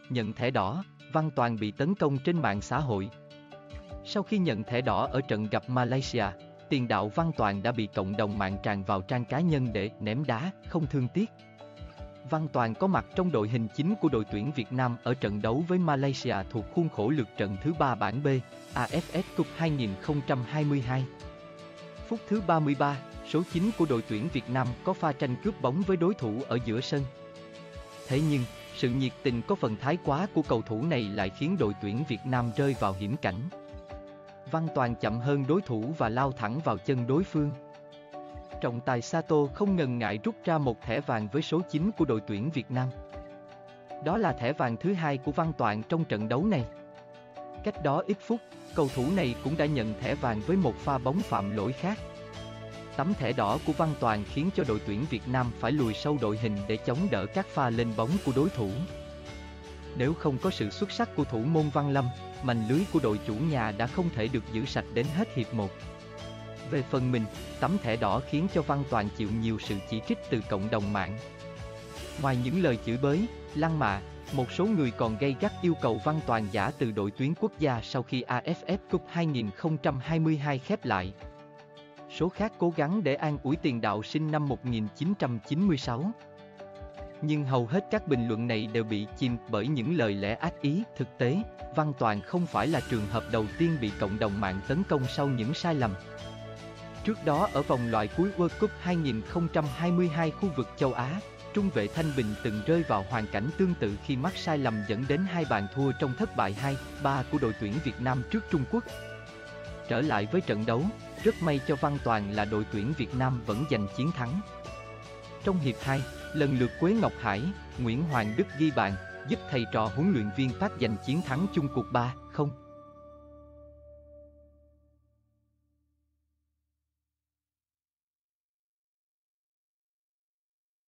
Nhận thẻ đỏ, Văn Toàn bị tấn công trên mạng xã hội. Sau khi nhận thẻ đỏ ở trận gặp Malaysia, tiền đạo Văn Toàn đã bị cộng đồng mạng tràn vào trang cá nhân để ném đá, không thương tiếc. Văn Toàn có mặt trong đội hình chính của đội tuyển Việt Nam ở trận đấu với Malaysia thuộc khuôn khổ lượt trận thứ 3 bảng B, AFF Cup 2022. Phút thứ 33, số 9 của đội tuyển Việt Nam có pha tranh cướp bóng với đối thủ ở giữa sân. Thế nhưng, sự nhiệt tình có phần thái quá của cầu thủ này lại khiến đội tuyển Việt Nam rơi vào hiểm cảnh. Văn Toàn chậm hơn đối thủ và lao thẳng vào chân đối phương. Trọng tài Sato không ngần ngại rút ra một thẻ vàng với số 9 của đội tuyển Việt Nam. Đó là thẻ vàng thứ 2 của Văn Toàn trong trận đấu này. Cách đó ít phút, cầu thủ này cũng đã nhận thẻ vàng với một pha bóng phạm lỗi khác. Tấm thẻ đỏ của Văn Toàn khiến cho đội tuyển Việt Nam phải lùi sâu đội hình để chống đỡ các pha lên bóng của đối thủ. Nếu không có sự xuất sắc của thủ môn Văn Lâm, mành lưới của đội chủ nhà đã không thể được giữ sạch đến hết hiệp 1. Về phần mình, tấm thẻ đỏ khiến cho Văn Toàn chịu nhiều sự chỉ trích từ cộng đồng mạng. Ngoài những lời chửi bới, lăng mạ, một số người còn gay gắt yêu cầu Văn Toàn giã từ đội tuyển quốc gia sau khi AFF Cup 2022 khép lại. Số khác cố gắng để an ủi tiền đạo sinh năm 1996. Nhưng hầu hết các bình luận này đều bị chìm bởi những lời lẽ ác ý. Thực tế, Văn Toàn không phải là trường hợp đầu tiên bị cộng đồng mạng tấn công sau những sai lầm. Trước đó ở vòng loại cuối World Cup 2022 khu vực châu Á, trung vệ Thanh Bình từng rơi vào hoàn cảnh tương tự khi mắc sai lầm dẫn đến 2 bàn thua trong thất bại 2-3 của đội tuyển Việt Nam trước Trung Quốc. Trở lại với trận đấu, rất may cho Văn Toàn là đội tuyển Việt Nam vẫn giành chiến thắng. Trong hiệp 2, lần lượt Quế Ngọc Hải, Nguyễn Hoàng Đức ghi bàn, giúp thầy trò huấn luyện viên Park giành chiến thắng chung cuộc 3-0.